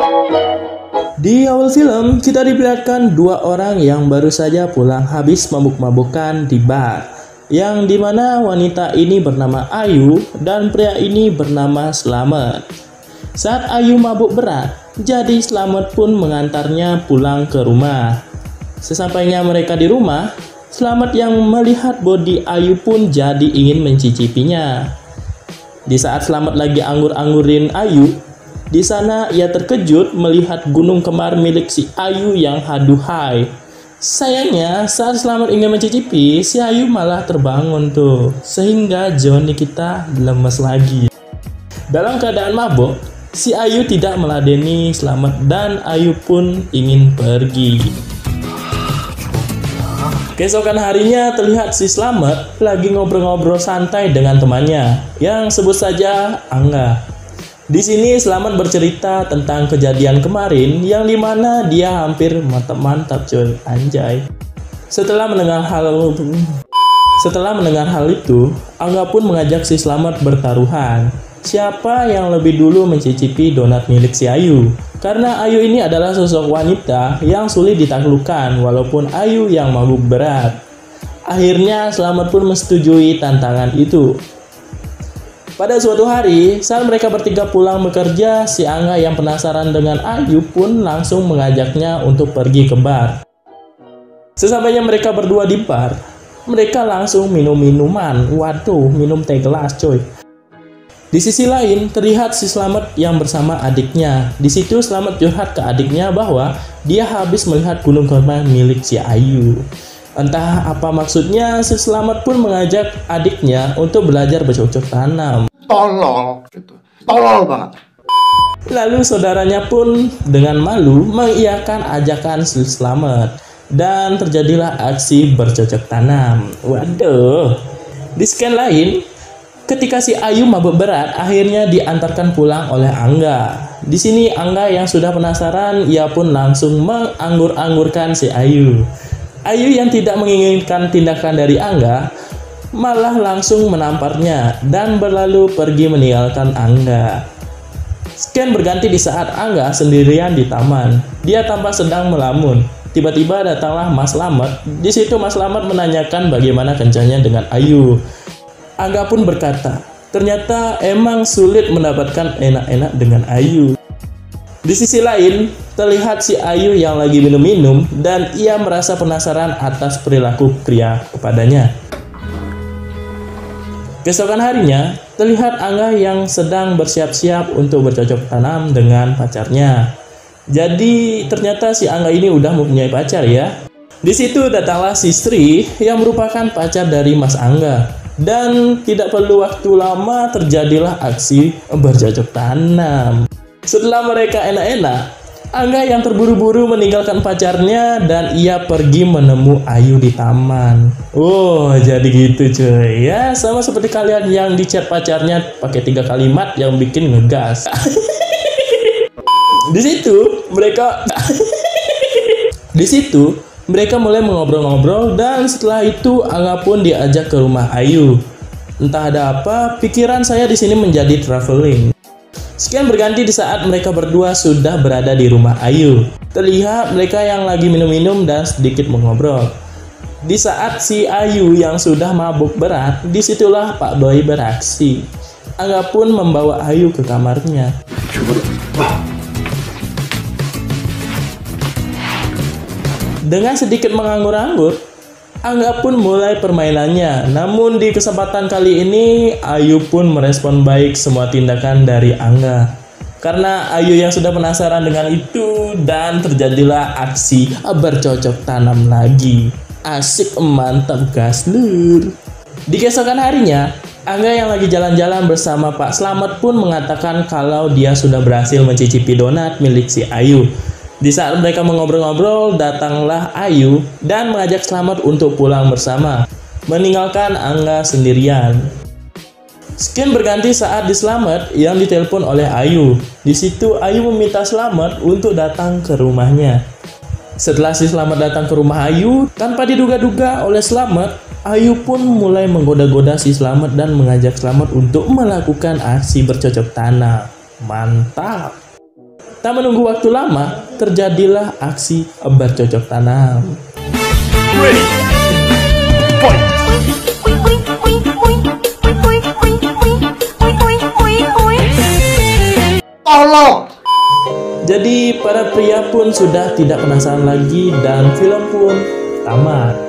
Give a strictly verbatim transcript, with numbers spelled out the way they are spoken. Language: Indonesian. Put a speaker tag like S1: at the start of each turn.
S1: Di awal film, kita diperlihatkan dua orang yang baru saja pulang habis mabuk-mabukan di bar, yang dimana wanita ini bernama Ayu dan pria ini bernama Slamet. Saat Ayu mabuk berat, jadi Slamet pun mengantarnya pulang ke rumah. Sesampainya mereka di rumah, Slamet yang melihat body Ayu pun jadi ingin mencicipinya. Di saat Slamet lagi anggur-anggurin Ayu, di sana ia terkejut melihat gunung kembar milik si Ayu yang haduhai. Sayangnya saat Slamet ingin mencicipi, si Ayu malah terbangun tuh, sehingga Johnny kita lemes lagi. Dalam keadaan mabuk, si Ayu tidak meladeni Slamet dan Ayu pun ingin pergi. Keesokan harinya terlihat si Slamet lagi ngobrol-ngobrol santai dengan temannya yang sebut saja Angga. Di sini Slamet bercerita tentang kejadian kemarin yang dimana dia hampir mantap-mantap coy, anjay. Setelah mendengar hal Setelah mendengar hal itu, Angga pun mengajak si Slamet bertaruhan. Siapa yang lebih dulu mencicipi donat milik si Ayu? Karena Ayu ini adalah sosok wanita yang sulit ditaklukkan walaupun Ayu yang mabuk berat. Akhirnya Slamet pun menyetujui tantangan itu. Pada suatu hari, saat mereka bertiga pulang bekerja, si Angga yang penasaran dengan Ayu pun langsung mengajaknya untuk pergi ke bar. Sesampainya mereka berdua di bar, mereka langsung minum minuman. Waduh, minum teh gelas coy. Di sisi lain, terlihat si Slamet yang bersama adiknya. Di situ Slamet curhat ke adiknya bahwa dia habis melihat gunung kembar milik si Ayu. Entah apa maksudnya, si Slamet pun mengajak adiknya untuk belajar bercocok tanam.
S2: Tolol, gitu. Tolol banget.
S1: Lalu saudaranya pun dengan malu mengiyakan ajakan si Slamet. Dan terjadilah aksi bercocok tanam. Waduh. Di scan lain, ketika si Ayu mabuk berat, akhirnya diantarkan pulang oleh Angga. Di sini Angga yang sudah penasaran, ia pun langsung menganggur-anggurkan si Ayu. Ayu yang tidak menginginkan tindakan dari Angga, malah langsung menamparnya dan berlalu pergi meninggalkan Angga. Scan berganti di saat Angga sendirian di taman. Dia tampak sedang melamun. Tiba-tiba datanglah Mas Slamet. Di situ Mas Slamet menanyakan bagaimana kencannya dengan Ayu. Angga pun berkata, ternyata emang sulit mendapatkan enak-enak dengan Ayu. Di sisi lain, terlihat si Ayu yang lagi minum-minum dan ia merasa penasaran atas perilaku pria kepadanya. Keesokan harinya, terlihat Angga yang sedang bersiap-siap untuk bercocok tanam dengan pacarnya. Jadi ternyata si Angga ini udah mempunyai pacar ya. Di situ datanglah si Sri yang merupakan pacar dari Mas Angga. Dan tidak perlu waktu lama terjadilah aksi bercocok tanam. Setelah mereka enak-enak, Angga yang terburu-buru meninggalkan pacarnya dan ia pergi menemu Ayu di taman. Oh, jadi gitu cuy. Ya, sama seperti kalian yang di chat pacarnya pakai tiga kalimat yang bikin ngegas. Di situ mereka Di situ mereka mulai mengobrol-ngobrol dan setelah itu Angga pun diajak ke rumah Ayu. Entah ada apa, pikiran saya di sini menjadi traveling. Sekian berganti di saat mereka berdua sudah berada di rumah Ayu. Terlihat mereka yang lagi minum-minum dan sedikit mengobrol. Di saat si Ayu yang sudah mabuk berat, disitulah Pak Boy beraksi. Angga pun membawa Ayu ke kamarnya. Dengan sedikit menganggur-anggur, Angga pun mulai permainannya. Namun di kesempatan kali ini, Ayu pun merespon baik semua tindakan dari Angga. Karena Ayu yang sudah penasaran dengan itu dan terjadilah aksi bercocok tanam lagi. Asik, mantap gas lur. Di keesokan harinya, Angga yang lagi jalan-jalan bersama Pak Slamet pun mengatakan kalau dia sudah berhasil mencicipi donat milik si Ayu. Di saat mereka mengobrol-ngobrol, datanglah Ayu dan mengajak Slamet untuk pulang bersama, meninggalkan Angga sendirian. Skin berganti saat di Slamet yang ditelepon oleh Ayu. Di situ Ayu meminta Slamet untuk datang ke rumahnya. Setelah si Slamet datang ke rumah Ayu, tanpa diduga-duga oleh Slamet, Ayu pun mulai menggoda-goda si Slamet dan mengajak Slamet untuk melakukan aksi bercocok tanam. Mantap! Tak menunggu waktu lama, terjadilah aksi bercocok tanam.
S3: Ready. Fight.
S2: Tolong.
S1: Jadi para pria pun sudah tidak penasaran lagi dan film pun tamat.